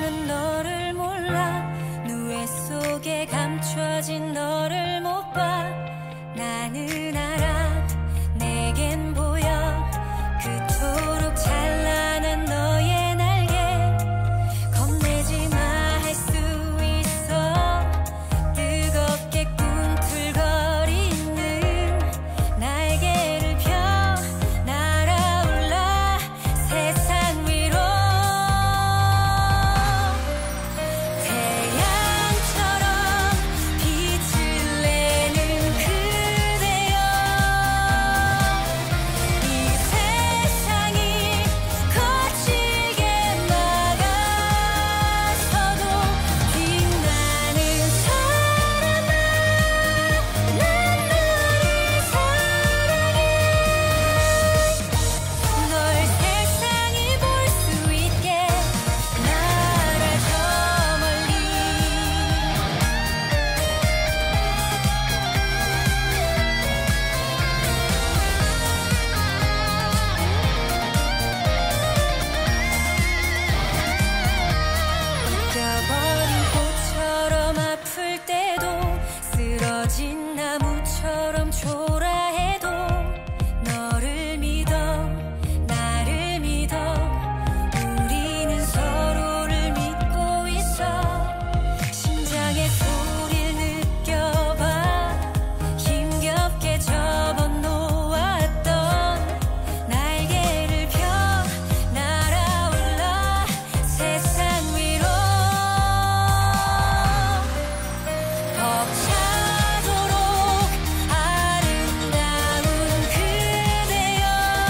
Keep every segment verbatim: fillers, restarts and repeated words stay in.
나는 너를 몰라. 누에 속에 감춰진 너를 못 봐. 나는 알아 내겐 보여 그토록 찬란한 너의 날개. 겁내지 마 할 수 있어. 뜨겁게 꿈틀거리는 날개를 펴 날아올라 세상 위로. 태양처럼 빛을 내는 그대여. 이 세상이 거칠게 막아서도 빛나는 사람아, 난 너를 사랑해. 널 세상이 볼 수 있게 날아 저 멀리. 잊어버린 꽃처럼 아플 때도 쓰러진 나무처럼 초라해도 너를 믿어 나를 믿어. 우리는 서로를 믿고 있어. 심장의 소리를 느껴봐. 힘겹게 접어놓았던 날개를 펴 날아올라 세상 위로. 벅차도록 아름다운 그대여.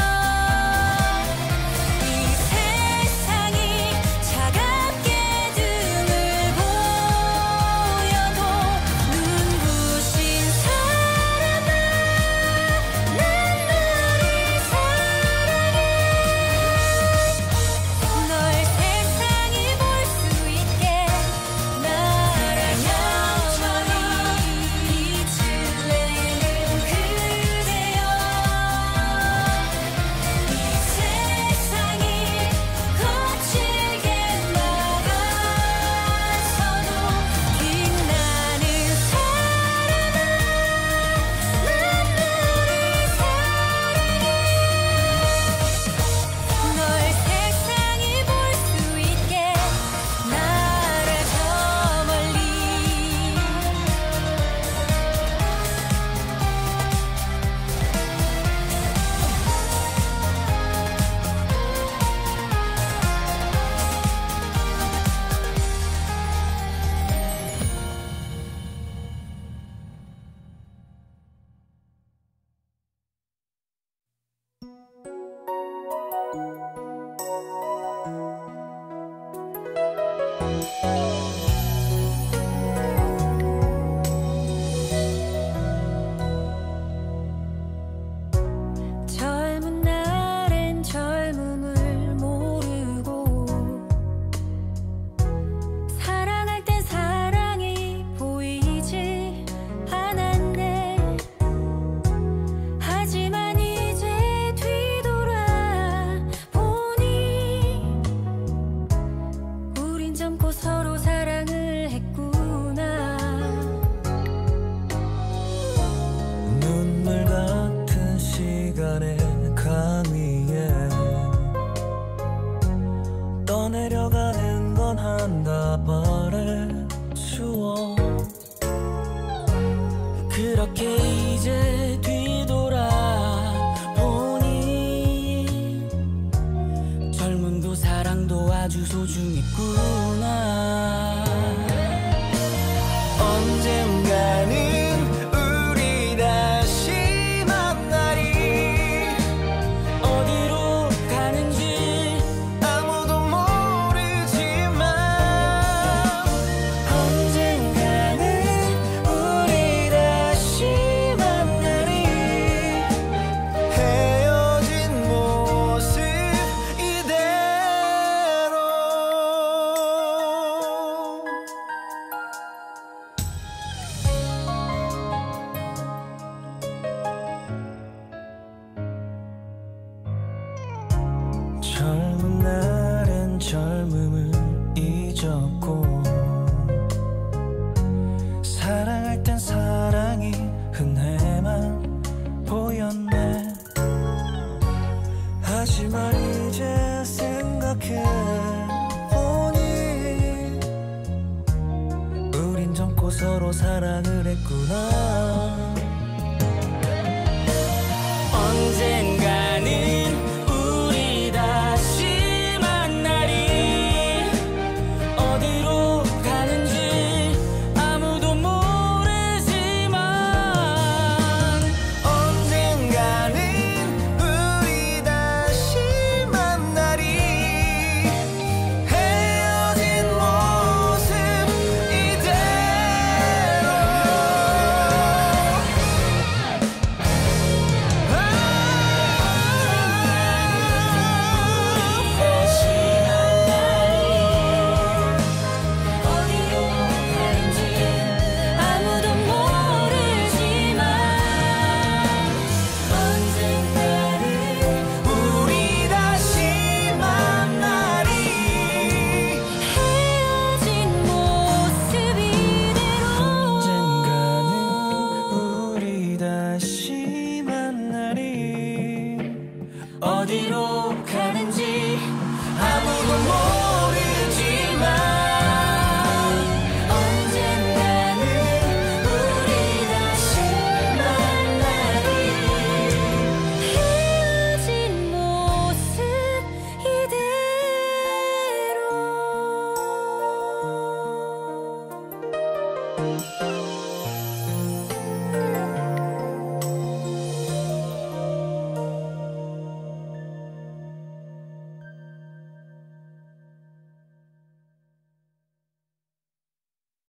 이 세상이 차갑게 등을 보여도 눈부신 사람아, 난 너를 사랑해. 널 세상이 볼 수 있게 날아 저 멀리. 빛을 내는 그대여. 이 세상이 거칠게 막아서도 빛나는 사람아, 난 너를 사랑해. 널 세상이 볼 수 있게 날아 저 멀리. 젊은 날엔 젊음을 모르고 사랑할 땐 사랑이 보이지 않았네. 하지만 이제 뒤돌아보니 우린 젊고 서로 사랑을 했구나. 눈물 같은 시간의 강 위에 떠내려가는 건 한 다발의 추억. 그렇게 이제 뒤돌아보니 젊음도 사랑도 아주 소중했구나. 언젠가는 우리 다시 만나리. 어디로 가는지 아무도 모르지만 언젠가는 우리 다시 만나리. 헤어진 모습 이대로. 하지만 이제 생각해 보니 우린 젊고 서로 사랑을 했구나. 언젠가는 우리 다시 만나리. 어디로 가는지 아무도 모르지만 언젠가는 우리 다시 만나리. 헤어진 모습 이대로. 아무도 모르지만 언젠가는 우리 다시 만나리. 헤어진 모습 이대로. 언젠가는 우리 다시 만나리. 어디로 가는지 아무도 모르지만 언젠가는 우리 다시 만나리. 헤어진 모습 이대로.